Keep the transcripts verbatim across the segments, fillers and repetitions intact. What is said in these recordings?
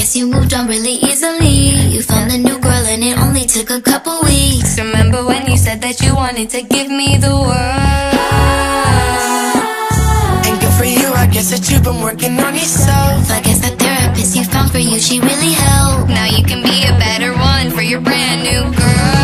guess you moved on really easily. You found a new girl and it only took a couple weeks. Remember when you said that you wanted to give me the world? And good for you, I guess that you've been working on yourself. I guess that therapist you found for you, she really helped. Now you can be a better one for your brand new girl.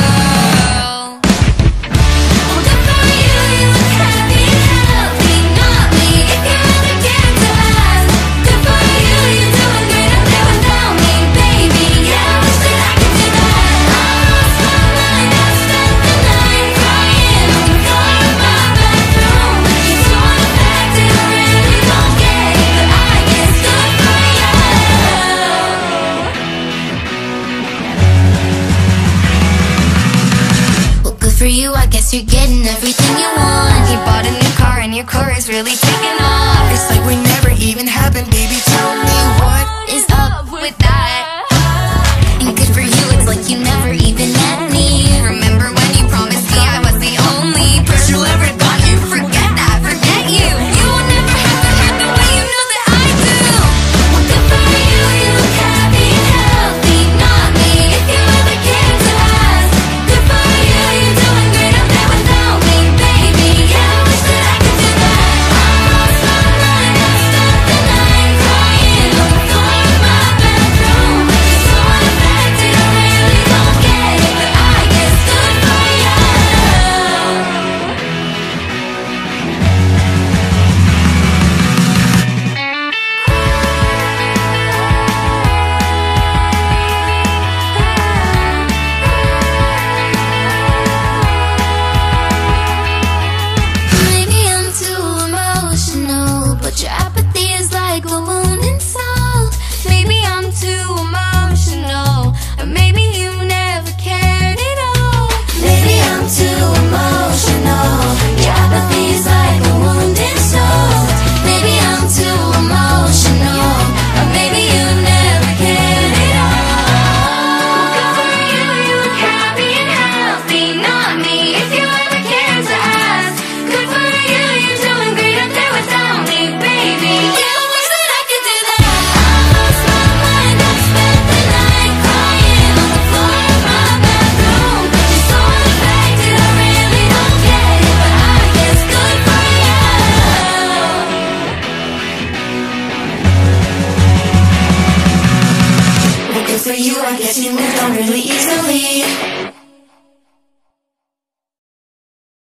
For you, I guess you're getting everything you want. You bought a new car and your car is really taking off. It's like we never even happened, baby.